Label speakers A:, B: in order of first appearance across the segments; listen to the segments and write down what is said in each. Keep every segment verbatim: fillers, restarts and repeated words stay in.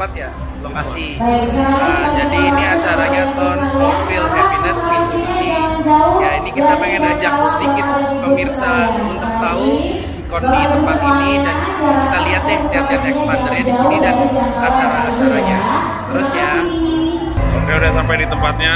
A: tempat ya, lokasi. Nah, jadi ini acaranya Tons of Real Happiness Mitsubishi. Ya, ini kita pengen ajak sedikit pemirsa untuk tahu sikon di tempat ini, dan kita lihat deh lihat-lihat expandernya di sini dan acara-acaranya. Terus ya.
B: Oke, udah sampai di tempatnya.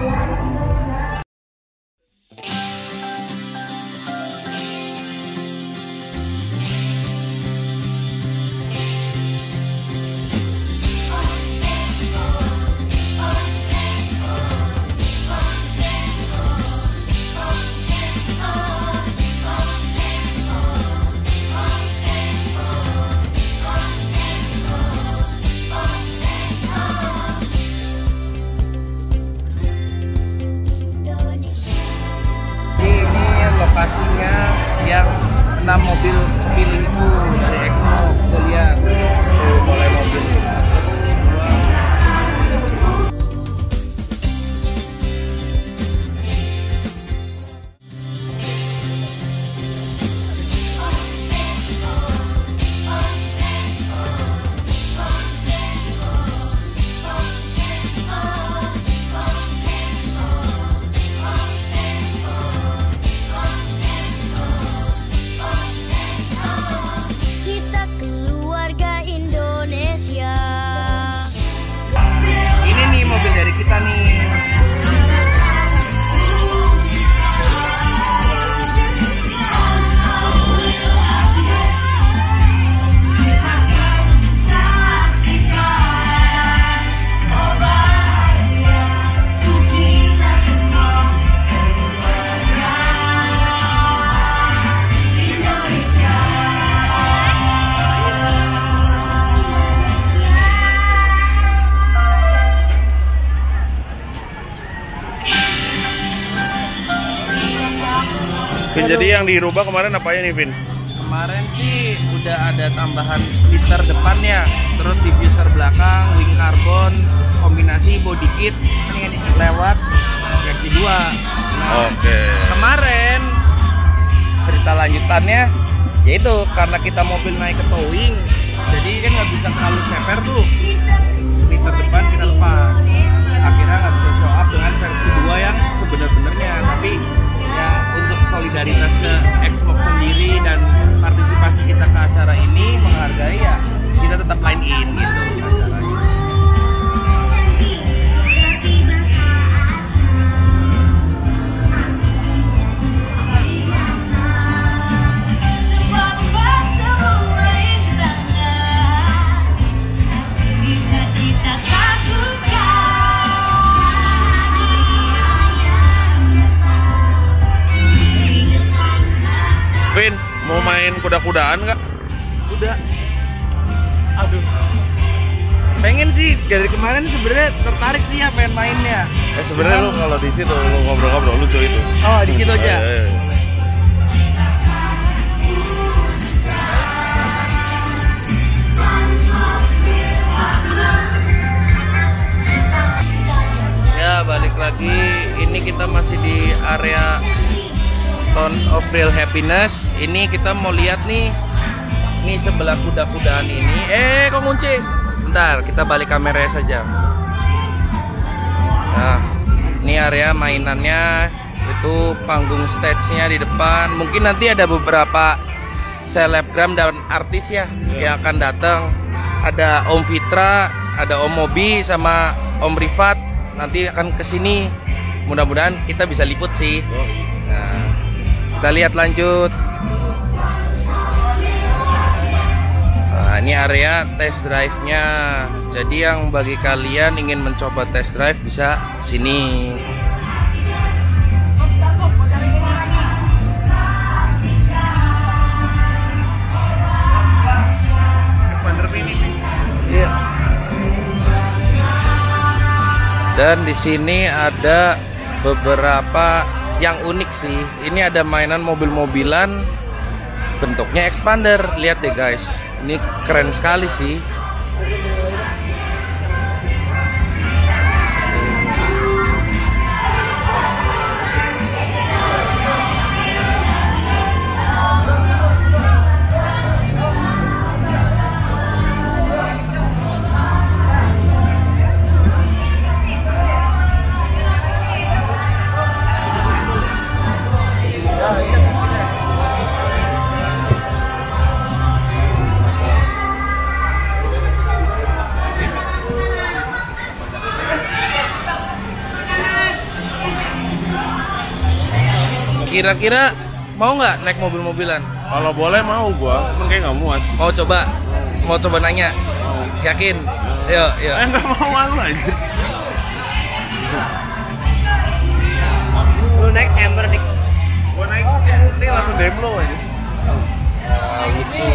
A: Lokasinya yang enam mobil pilih itu dari Exmo, tuh lihat tuh mulai mobil. Mobil dari kita nih.
B: Vin, jadi yang dirubah kemarin apa ya nih, Vin?
A: Kemarin sih udah ada tambahan splitter depannya, terus diffuser belakang, wing carbon, kombinasi body kit, ini dikit lewat versi dua. Nah,
B: oke.
A: Kemarin cerita lanjutannya yaitu karena kita mobil naik ke towing, jadi kan nggak bisa terlalu ceper tuh. Splitter depan kita lepas, akhirnya nggak bisa show up dengan versi dua yang sebenar-benarnya, tapi ya untuk solidaritas ke Xmob sendiri dan partisipasi kita ke acara ini, menghargai ya kita tetap line in gitu acaranya.
B: Vin, mau main kuda-kudaan nggak?
A: Udah. Aduh. Pengen sih, dari kemarin sebenarnya tertarik sih ya pengen mainnya.
B: Eh sebenarnya lu kalau di situ lu ngobrol-ngobrol lucu itu.
A: Oh, di situ aja.
B: Eh, eh.
A: Ya, balik lagi. Ini kita masih di area Tons of Real Happiness. Ini kita mau lihat nih, nih sebelah kuda-kudaan ini. Eh, kok kunci? Bentar, kita balik kameranya saja. Nah, ini area mainannya, itu panggung stage-nya di depan. Mungkin nanti ada beberapa selebgram dan artis ya yang akan datang. Ada Om Fitra, ada Om Mobi sama Om Rifat. Nanti akan kesini. Mudah-mudahan kita bisa liput sih. Nah, kita lihat lanjut. Nah, ini area test drive-nya. Jadi yang bagi kalian ingin mencoba test drive bisa sini. Iya. Dan di sini ada beberapa yang unik sih. Ini ada mainan mobil-mobilan bentuknya expander. Lihat deh guys, ini keren sekali sih. Kira-kira mau nggak naik mobil-mobilan?
B: Kalau boleh mau gua, cuman kayak nggak muat.
A: Mau coba? Mau coba nanya? Yakin? Yuk, yuk.
B: Eh nggak mau malu aja.
C: Lu naik Ember nih.
B: Gua naik ini langsung demo aja.
A: Ah, lucu.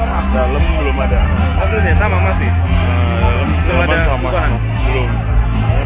B: Dalam belum ada.
A: Oh, belum ya, sama masih.
B: Uh, dalam
A: Belum ada
B: sama
A: perubahan?
B: belum.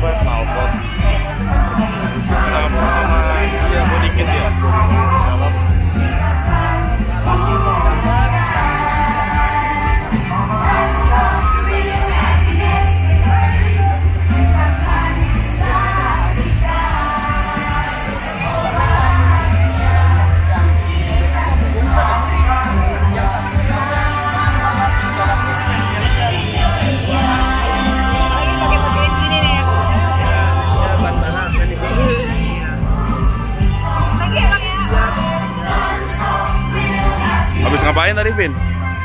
B: Habis ngapain tadi, Vin?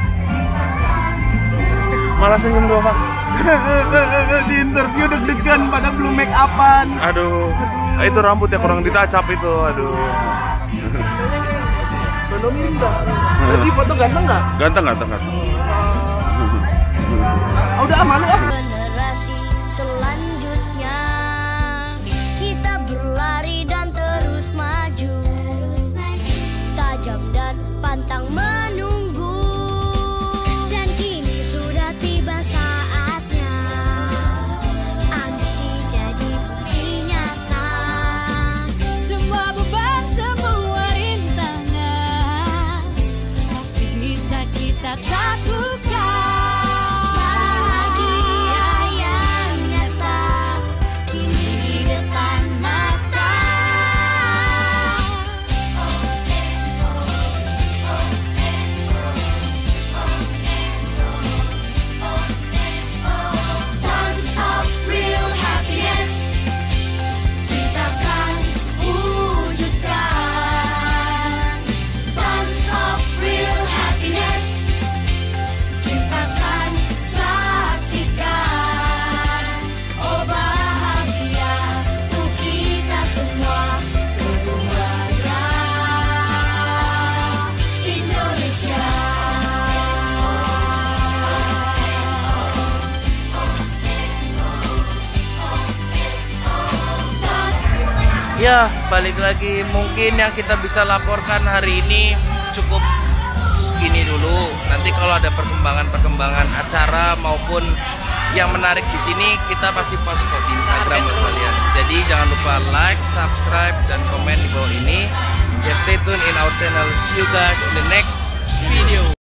B: Malah senyum doang, Pak.
A: Di interview deg-degan padahal belum make upan.
B: Aduh, itu rambut yang kurang ditacap itu, aduh.
A: Belum indah. Jadi foto ganteng nggak?
B: Ganteng, ganteng, ganteng.
A: Oh, udah aman ah.
C: Generasi selanjutnya kita berlari dan terus maju, tajam dan pantang menunggu, dan kini sudah tiba saatnya ambisi jadi bukti nyata. Semua beban, semua rintangan pasti bisa kita taklukkan.
A: Ya, balik lagi. Mungkin yang kita bisa laporkan hari ini cukup segini dulu. Nanti kalau ada perkembangan-perkembangan acara maupun yang menarik di sini, kita pasti post kok di Instagram buat kalian. Jadi jangan lupa like, subscribe, dan komen di bawah ini. Ya, stay tune in our channel. See you guys in the next video.